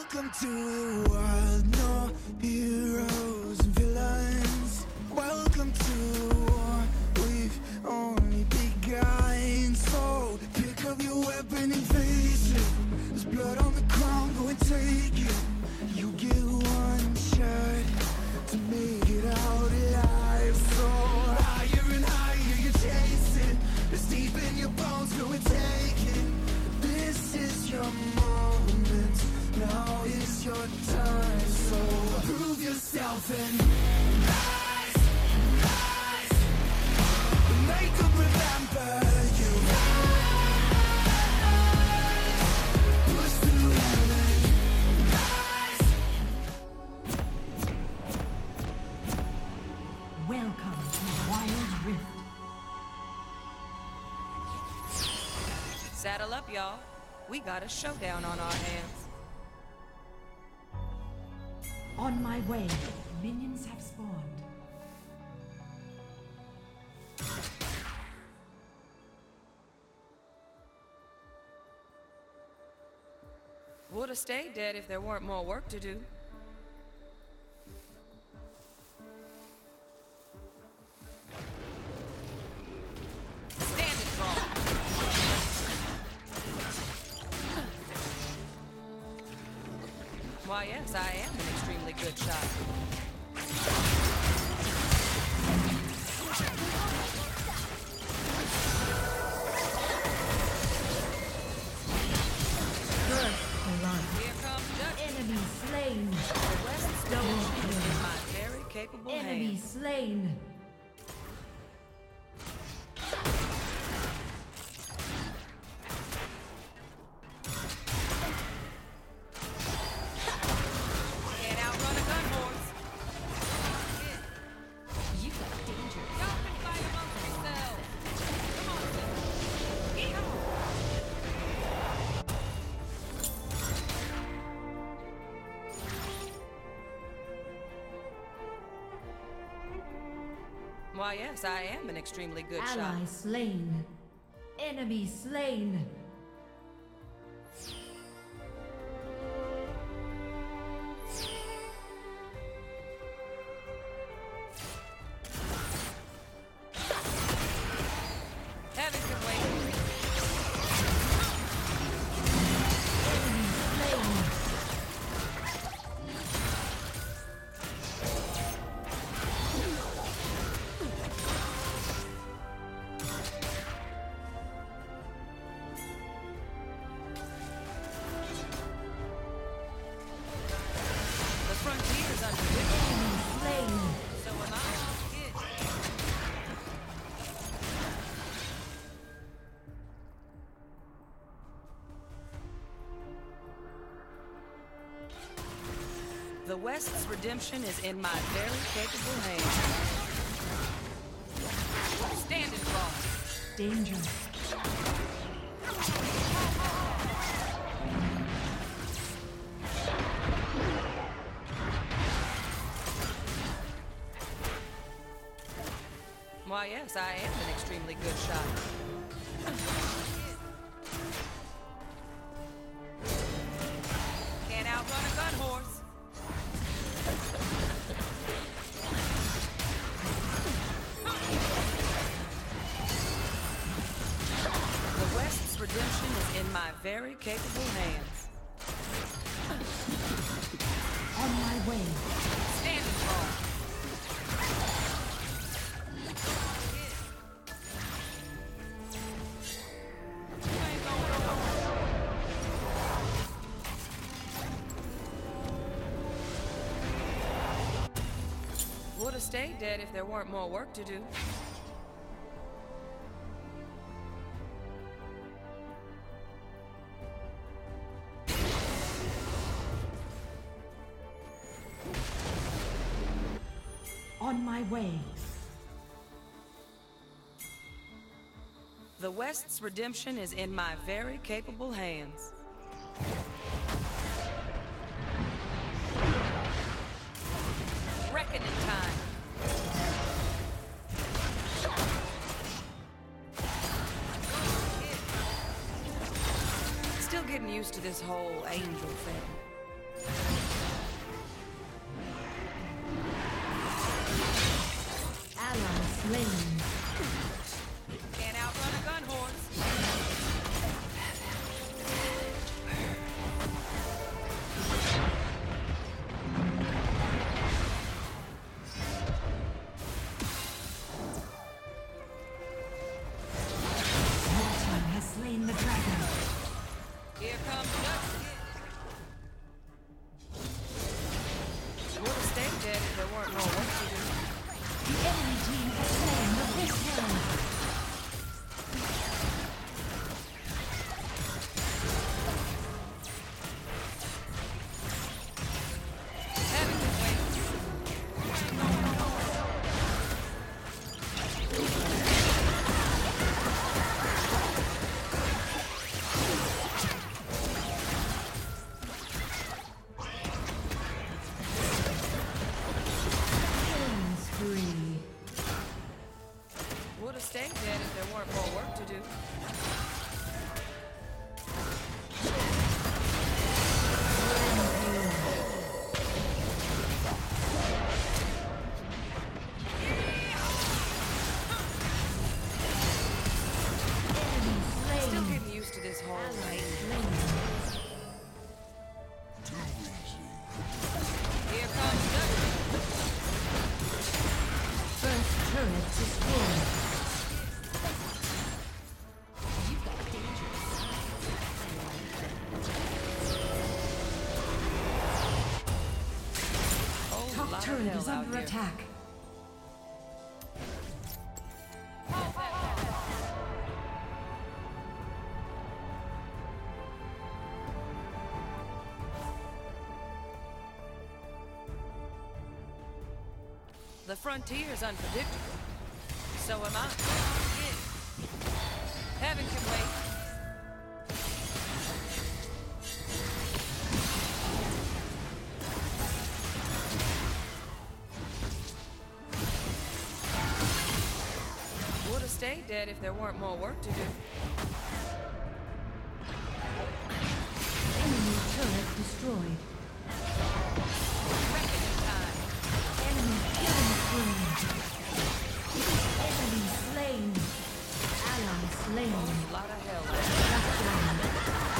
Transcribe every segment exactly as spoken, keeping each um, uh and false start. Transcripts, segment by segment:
Welcome to the world, no heroes and villains. Welcome to the war, we've only begun. So pick up your weapon and face it. There's blood on the ground, go and take it. You get one shot to make it out alive. So higher and higher you chase it. It's deep in your bones, go and take it. This is your moment, now is your time. So prove yourself and rise, rise. Make them remember you. Rise, push through heaven. Rise. Welcome to Wild Rift. Saddle up, y'all. We got a showdown on our hands. On my way, minions have spawned. Would have stayed dead if there weren't more work to do. Stand it wrong. Why, yes, I am an extremely good shot. First blood. Here comes Dutch. Enemy slain. The West's Double double kill. in my very capable Enemy hands. slain. Can't outrun a gun horse. You got danger. Y'all can fight amongst yourselves. Come on, Senna. Get on. Why, yes, I am an extremely good Ally shot. slain. Enemy slain. Heaven can wait. Enemy slain. The frontier's unpredictable. Slain. So am I. Get. The West's redemption is in my very capable hands. Stand and fall. Danger. Why, yes, I am an extremely good shot. Can't outrun a gun horse. The West's redemption is in my very capable hands. On my way. Stand and fall. Would have stayed dead if there weren't more work to do. On my way. The West's redemption is in my very capable hands. Reckoning time. Still getting used to this whole angel thing. Your turret is under attack. The frontier's unpredictable. So am I. Heaven can wait. Would have stayed dead if there weren't more work to do. Enemy turret destroyed. Reckoning time. Enemy killing spree. Enemy slain. Ally slain. A lot of hell. Shut down.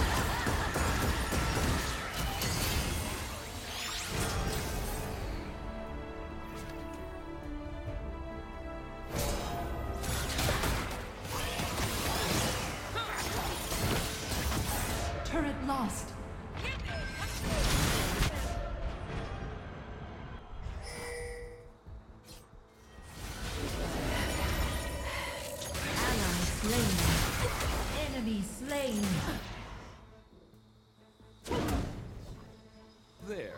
Turret lost. Ally slain. Enemy slain. There.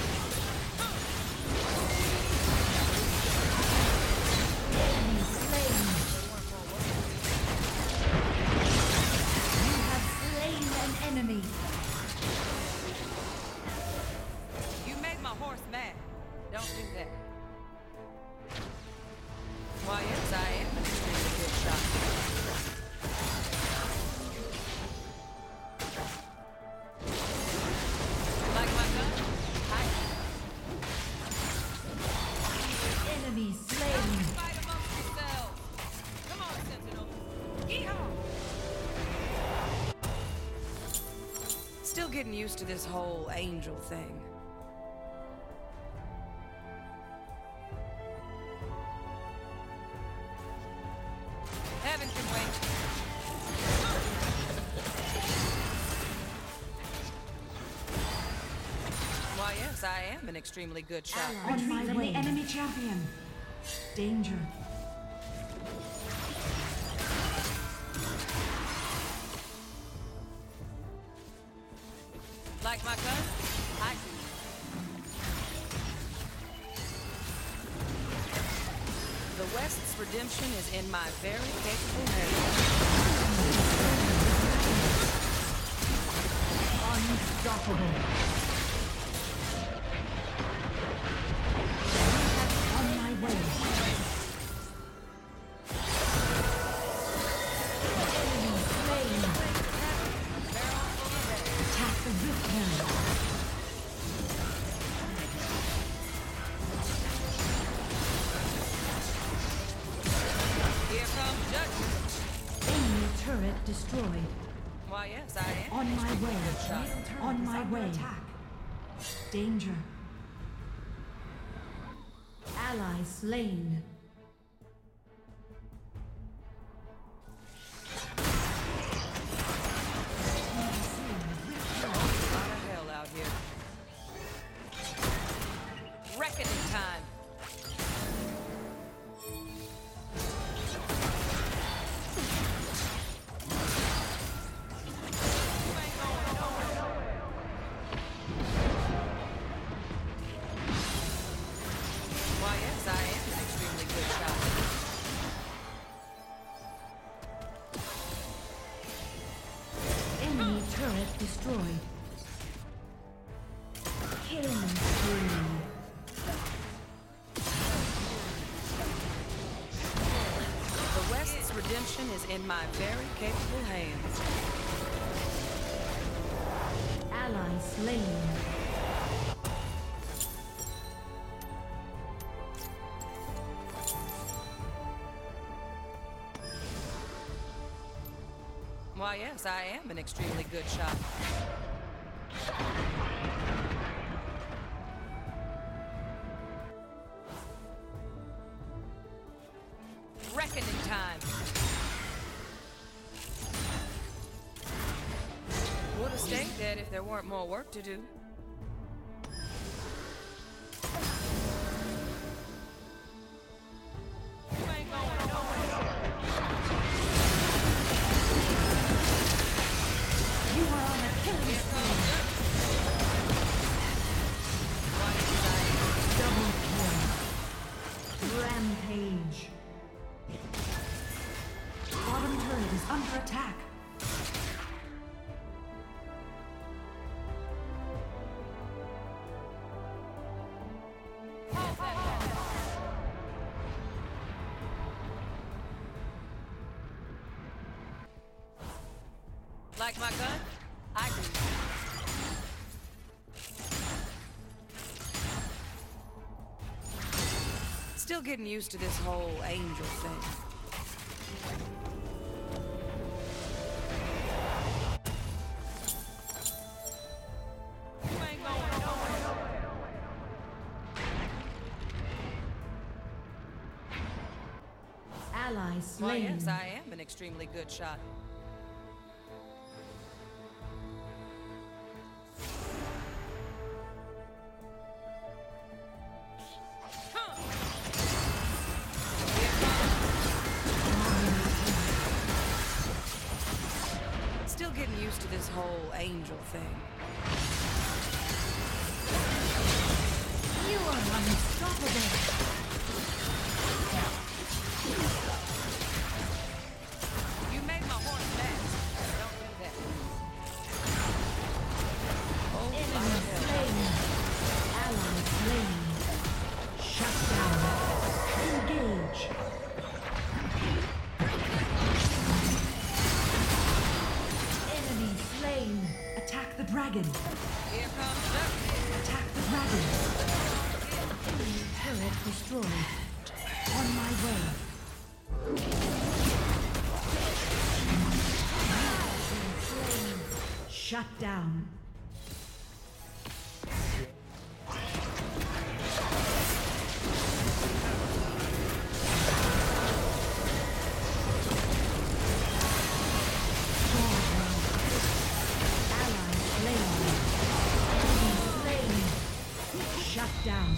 Enemy slain. You have slain an enemy. You made my horse mad. Don't do that. Why, yes, I am an extremely good shot. Like my gun? I Enemy slain. fight amongst yourselves. Come on, Sentinel. Yeehaw! Still getting used to this whole angel thing. Heaven can wait. Why, yes, I am an extremely good shot. On my way. The enemy champion. Danger. Like my gun? I do. The West's redemption is in my very capable hands. Unstoppable. On my way. Enemy slain. Attack the rift carrier. Here comes judgment. Enemy turret destroyed. Why, yes, I am. On an my extremely way. good shot. On my way. Danger. Ally slain. A lot of hell out here. Reckoning time. Why, yes, I am an extremely good shot. Enemy turret destroyed. Killing spree. The West's redemption is in my very capable hands. Ally slain. Why, yes, I am an extremely good shot. Reckoning time. Would have stayed dead if there weren't more work to do. Engage. Bottom turret is under attack. Like my gun? I do. Still getting used to this whole angel thing. You ain't going nowhere. Ally slain. Well, yes, I am an extremely good shot. Still getting used to this whole angel thing. You are unstoppable. You made my horse mad. Don't do that. Oh, my Enemy slain. Ally slain. Shut down. Engage. Enemy slain. Attack the dragon. Here comes Ducky. Attack the dragon. Enemy turret destroyed. On my way. Slain. Shut down. Shut down.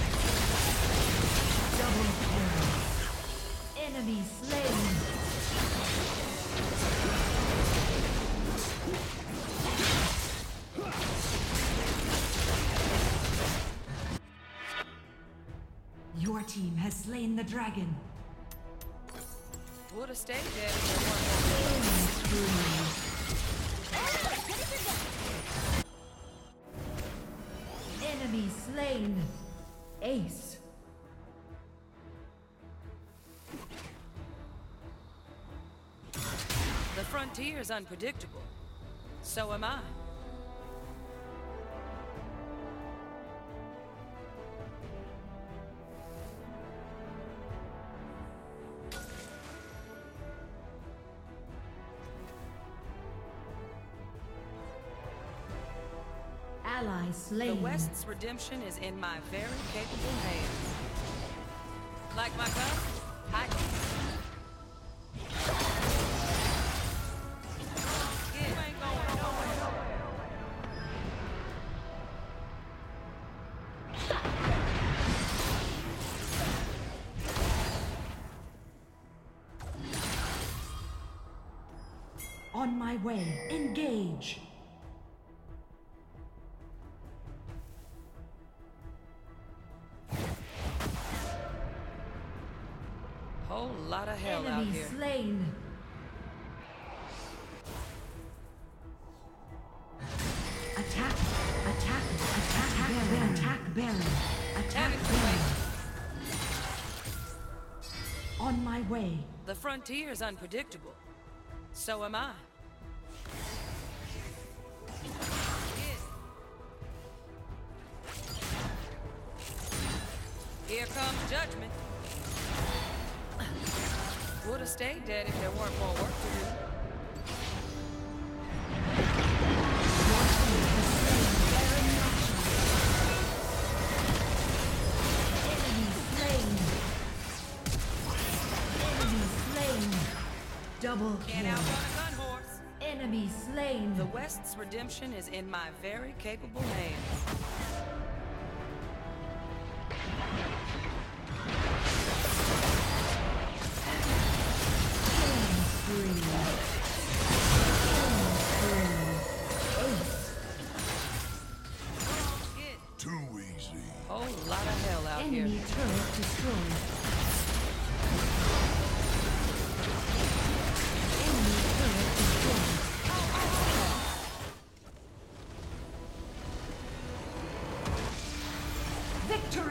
Double kill. Enemy slain. Your team has slain the dragon. Would have stayed dead if there weren't more. Enemy slain. Ace. The frontier is unpredictable. So am I. Ally slain. The West's redemption is in my very capable hands. Like my gun? I can. You ain't going nowhere. On my way. Engage. Whole lot of hell out Enemy here. slain. Attack. Attack. Attack Baron. Attack Baron. Attack Damage Baron. On my way. The frontier is unpredictable. So am I. Here comes judgment. Would have stayed dead if there weren't more work to do. Enemy slain. Enemy slain. Double Can't kill. outrun a gun horse. Enemy slain. The West's redemption is in my very capable hands. Too easy. Whole lot of hell out here. Enemy turret destroyed.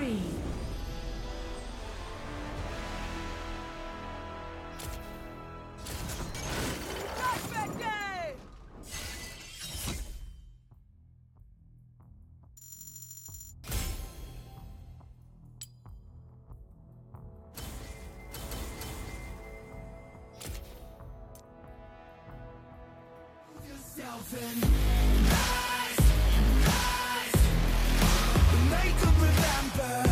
spree. Flashback day! Yourself in lies, lies. Make them remember.